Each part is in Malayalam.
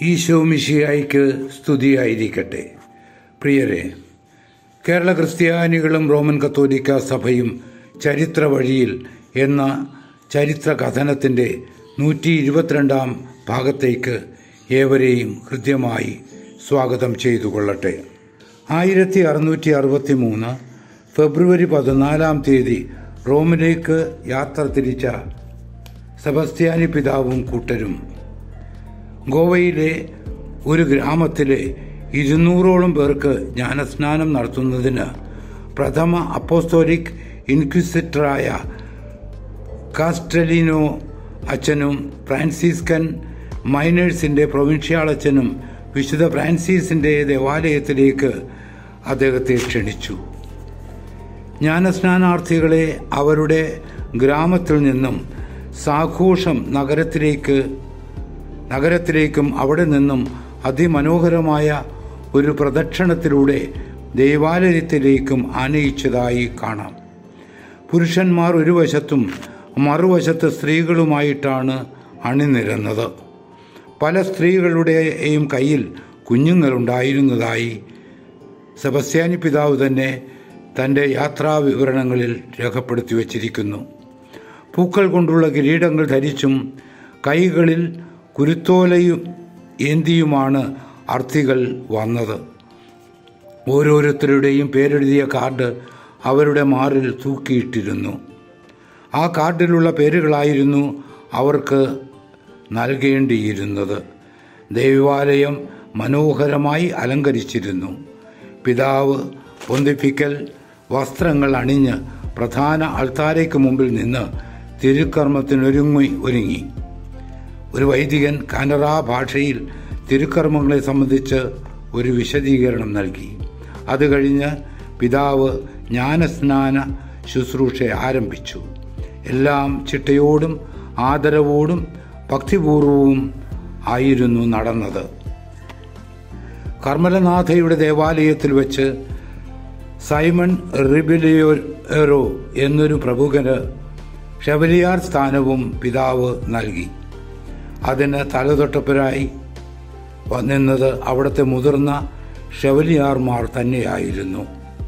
ഈശോ മിശിഹായ്ക്ക് സ്തുതിയായിരിക്കട്ടെ. പ്രിയരെ, കേരള ക്രിസ്ത്യാനികളും റോമൻ കത്തോലിക്ക സഭയും ചരിത്ര വഴിയിൽ എന്ന ചരിത്ര കഥനത്തിൻ്റെ 122-ാം ഭാഗത്തേക്ക് ഏവരെയും ഹൃദ്യമായി സ്വാഗതം ചെയ്തുകൊള്ളട്ടെ. 1663 ഫെബ്രുവരി 14-ാം തീയതി റോമിലേക്ക് യാത്ര തിരിച്ച സെബസ്ത്യാനി പിതാവും കൂട്ടരും ഗോവയിലെ ഒരു ഗ്രാമത്തിലെ 200ഓളം പേർക്ക് ജ്ഞാനസ്നാനം നടത്തുന്നതിന് പ്രഥമ അപ്പോസ്തോലിക് ഇൻക്വിസിറ്ററായ കാസ്റ്റലിനോ അച്ഛനും ഫ്രാൻസിസ്കൻ മൈനേഴ്സിൻ്റെ പ്രൊവിൻഷ്യാൾ അച്ഛനും വിശുദ്ധ ഫ്രാൻസിസിൻ്റെ ദേവാലയത്തിലേക്ക് അദ്ദേഹത്തെ ക്ഷണിച്ചു. ജ്ഞാനസ്നാനാർത്ഥികളെ അവരുടെ ഗ്രാമത്തിൽ നിന്നും സാഘോഷം നഗരത്തിലേക്കും അവിടെ നിന്നും അതിമനോഹരമായ ഒരു പ്രദക്ഷിണത്തിലൂടെ ദേവാലയത്തിലേക്കും ആനയിച്ചതായി കാണാം. പുരുഷന്മാർ ഒരു വശത്തും മറുവശത്ത് സ്ത്രീകളുമായിട്ടാണ് അണിനിരന്നത്. പല സ്ത്രീകളുടെയും കയ്യിൽ കുഞ്ഞുങ്ങളുണ്ടായിരുന്നതായി സെബസ്ത്യാനി പിതാവ് തന്നെ തൻ്റെ യാത്രാ വിവരണങ്ങളിൽ രേഖപ്പെടുത്തി വച്ചിരിക്കുന്നു. പൂക്കൾ കൊണ്ടുള്ള കിരീടങ്ങൾ ധരിച്ചും കൈകളിൽ കുരുത്തോലയും ഏന്തിയുമാണ് അർത്ഥികൾ വന്നത്. ഓരോരുത്തരുടെയും പേരെഴുതിയ കാർഡ് അവരുടെ മാറിൽ തൂക്കിയിട്ടിരുന്നു. ആ കാർഡിലുള്ള പേരുകളായിരുന്നു അവർക്ക് നൽകേണ്ടിയിരുന്നത്. ദേവാലയം മനോഹരമായി അലങ്കരിച്ചിരുന്നു. പിതാവ് പൊന്തിഫിക്കൽ വസ്ത്രങ്ങൾ അണിഞ്ഞ് പ്രധാന അൾത്താരയ്ക്ക് മുമ്പിൽ നിന്ന് തിരുക്കർമ്മത്തിനൊരുങ്ങി. ഒരു വൈദികൻ കാനറ ഭാഷയിൽ തിരുക്കർമ്മങ്ങളെ സംബന്ധിച്ച് ഒരു വിശദീകരണം നൽകി. അത് കഴിഞ്ഞ് പിതാവ് ജ്ഞാനസ്നാന ശുശ്രൂഷ ആരംഭിച്ചു. എല്ലാം ചിട്ടയോടും ആദരവോടും ഭക്തിപൂർവവും ആയിരുന്നു നടന്നത്. കർമ്മലനാഥയുടെ ദേവാലയത്തിൽ വെച്ച് സൈമൺ റിബിലിയോരോ എന്നൊരു പ്രമുഖന് ഷെവലിയാർ സ്ഥാനവും പിതാവ് നൽകി. അതിന് തലതൊട്ടപ്പരായി നിന്നത് അവിടുത്തെ മുതിർന്ന ഷെവലിയാർമാർ തന്നെയായിരുന്നു.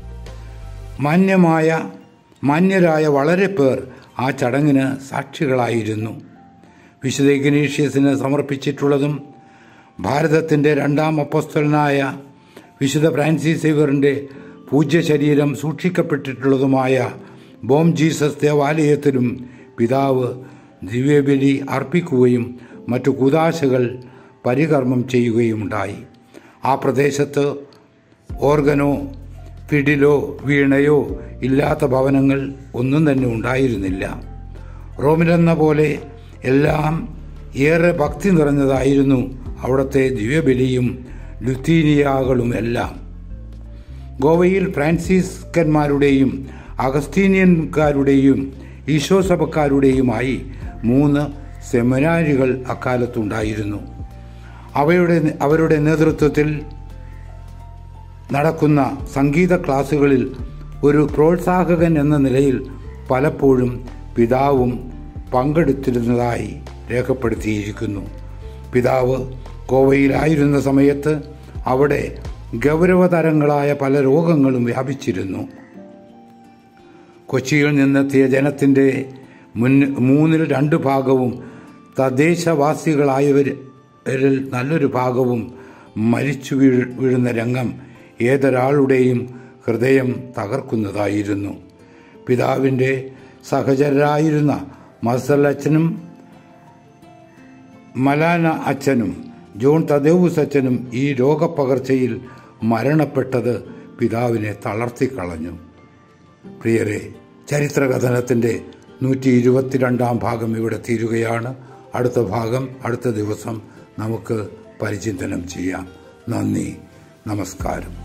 മാന്യരായ വളരെ പേർ ആ ചടങ്ങിന് സാക്ഷികളായിരുന്നു. വിശുദ്ധ ഇഗ്നേഷ്യസിന് സമർപ്പിച്ചിട്ടുള്ളതും ഭാരതത്തിൻ്റെ 2ാം അപ്പോസ്തലനായ വിശുദ്ധ ഫ്രാൻസിസ് സേവ്യറിൻ്റെ പൂജ്യശരീരം സൂക്ഷിക്കപ്പെട്ടിട്ടുള്ളതുമായ ബോം ജീസസ് ദേവാലയത്തിലും പിതാവ് ദിവ്യബലി അർപ്പിക്കുകയും മറ്റു കൂദാശകൾ പരികർമ്മം ചെയ്യുകയുമുണ്ടായി. ആ പ്രദേശത്ത് ഓർഗനോ ഫിഡിലോ വീണയോ ഇല്ലാത്ത ഭവനങ്ങൾ ഒന്നും തന്നെ ഉണ്ടായിരുന്നില്ല. റോമിലെന്ന പോലെ എല്ലാം ഏറെ ഭക്തി നിറഞ്ഞതായിരുന്നു അവിടുത്തെ ദിവ്യബലിയും ലുത്തീനിയകളും എല്ലാം. ഗോവയിൽ ഫ്രാൻസിസ്കന്മാരുടെയും അഗസ്തീനിയൻകാരുടെയും ഈശോ സഭക്കാരുടെയുമായി 3 സെമിനാരികൾ അക്കാലത്തുണ്ടായിരുന്നു. അവരുടെ നേതൃത്വത്തിൽ നടക്കുന്ന സംഗീത ക്ലാസുകളിൽ ഒരു പ്രോത്സാഹകൻ എന്ന നിലയിൽ പലപ്പോഴും പിതാവും പങ്കെടുത്തിരുന്നതായി രേഖപ്പെടുത്തിയിരിക്കുന്നു. പിതാവ് ഗോവയിലായിരുന്ന സമയത്ത് അവിടെ ഗൗരവതരങ്ങളായ പല രോഗങ്ങളും വ്യാപിച്ചിരുന്നു. കൊച്ചിയിൽ നിന്നെത്തിയ ജനത്തിൻ്റെ 2/3 ഭാഗവും തദ്ദേശവാസികളായവരിൽ നല്ലൊരു ഭാഗവും മരിച്ചു വീഴുന്ന രംഗം ഏതൊരാളുടെയും ഹൃദയം തകർക്കുന്നതായിരുന്നു. പിതാവിൻ്റെ സഹചരരായിരുന്ന മസൽ അച്ഛനും മലാന അച്ഛനും ജോൺ തദേവൂസ് അച്ഛനും ഈ രോഗപ്പകർച്ചയിൽ മരണപ്പെട്ടത് പിതാവിനെ തളർത്തിക്കളഞ്ഞു. പ്രിയരെ, ചരിത്രകഥനത്തിൻ്റെ 122-ാം ഭാഗം ഇവിടെ തീരുകയാണ്. അടുത്ത ഭാഗം അടുത്ത ദിവസം നമുക്ക് പരിചിന്തനം ചെയ്യാം. നന്ദി, നമസ്കാരം.